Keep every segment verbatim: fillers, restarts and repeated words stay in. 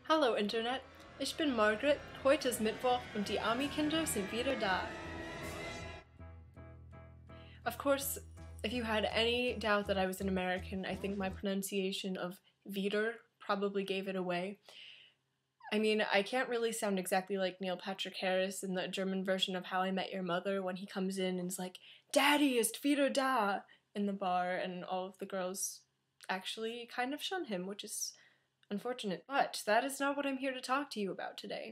Hallo Internet, ich bin Margaret, heute ist Mittwoch und die Amikinder sind wieder da. Of course, if you had any doubt that I was an American, I think my pronunciation of wieder probably gave it away. I mean, I can't really sound exactly like Neil Patrick Harris in the German version of How I Met Your Mother when he comes in and is like, "Daddy ist wieder da!" in the bar, and all of the girls actually kind of shun him, which is unfortunate. But that is not what I'm here to talk to you about today.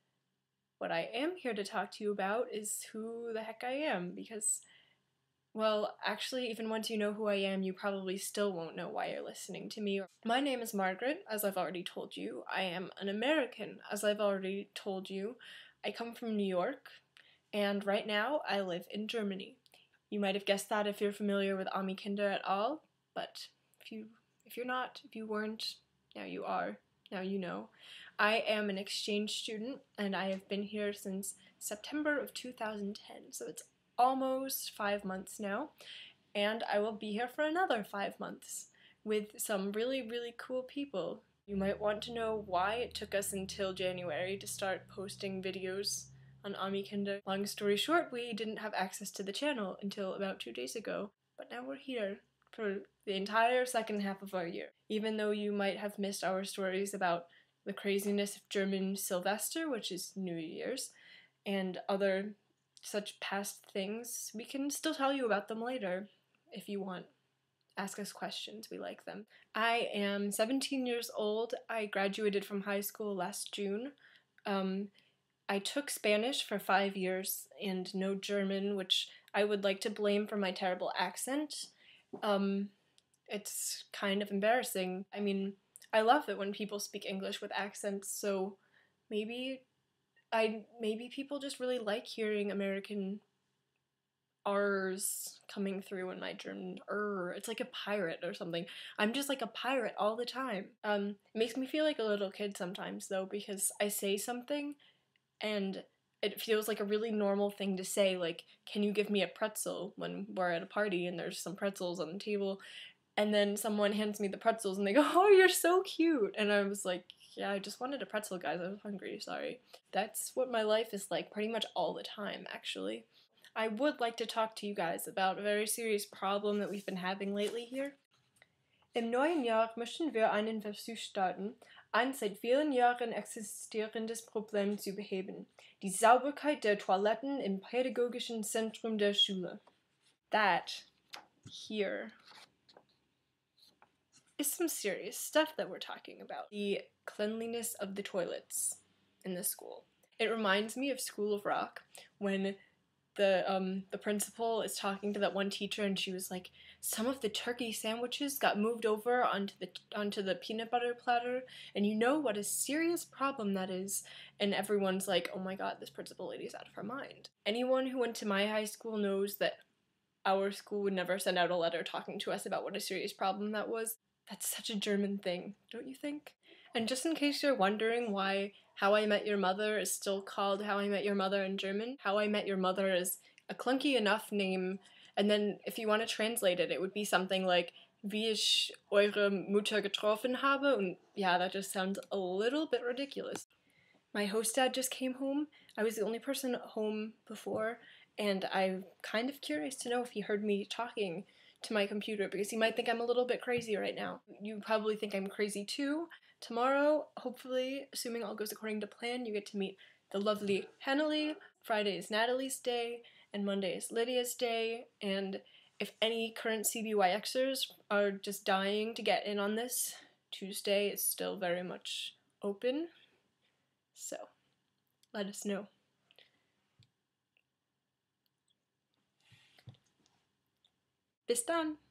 What I am here to talk to you about is who the heck I am, because, well, actually, even once you know who I am, you probably still won't know why you're listening to me. My name is Margaret, as I've already told you. I am an American, as I've already told you. I come from New York, and right now I live in Germany. You might have guessed that if you're familiar with Amikinder at all, but if you if you're not, if you weren't, now you are, now you know. I am an exchange student, and I have been here since September of two thousand ten, so it's almost five months now, and I will be here for another five months with some really, really cool people. You might want to know why it took us until January to start posting videos on Amikinder. Long story short, we didn't have access to the channel until about two days ago, but now we're here for the entire second half of our year. Even though you might have missed our stories about the craziness of German Silvester, which is New Year's, and other such past things, we can still tell you about them later if you want. Ask us questions, we like them. I am seventeen years old. I graduated from high school last June. Um, I took Spanish for five years and no German, which I would like to blame for my terrible accent. Um, it's kind of embarrassing. I mean, I love it when people speak English with accents, so maybe I maybe people just really like hearing American R's coming through in my German. Er, it's like a pirate or something. I'm just like a pirate all the time. Um, it makes me feel like a little kid sometimes though, because I say something and it feels like a really normal thing to say, like, "Can you give me a pretzel?" when we're at a party and there's some pretzels on the table, and then someone hands me the pretzels and they go, "Oh, you're so cute," and I was like, "Yeah, I just wanted a pretzel, guys, I was hungry, sorry." That's what my life is like pretty much all the time, actually. I would like to talk to you guys about a very serious problem that we've been having lately here. Im neuen Jahr möchten wir einen Versuch starten, ein seit vielen Jahren existierendes Problem zu beheben: die Sauberkeit der Toiletten im pädagogischen Zentrum der Schule. That, here, is some serious stuff that we're talking about. The cleanliness of the toilets in the school. It reminds me of School of Rock, when the um the principal is talking to that one teacher and she was like, "Some of the turkey sandwiches got moved over onto the onto the peanut butter platter, and you know what a serious problem that is." And everyone's like, "Oh my god, this principal lady's out of her mind." Anyone who went to my high school knows that our school would never send out a letter talking to us about what a serious problem that was. That's such a German thing, don't you think? And just in case you're wondering why How I Met Your Mother is still called How I Met Your Mother in German, How I Met Your Mother is a clunky enough name, and then if you want to translate it, it would be something like Wie ich eure Mutter getroffen habe, and yeah, that just sounds a little bit ridiculous. My host dad just came home. I was the only person home before, and I'm kind of curious to know if he heard me talking to my computer, because he might think I'm a little bit crazy right now. You probably think I'm crazy too. Tomorrow, hopefully, assuming all goes according to plan, you get to meet the lovely Henley. Friday is Natalie's day, and Monday is Lydia's day, and if any current C B Y Xers are just dying to get in on this, Tuesday is still very much open, so let us know. Bis dann!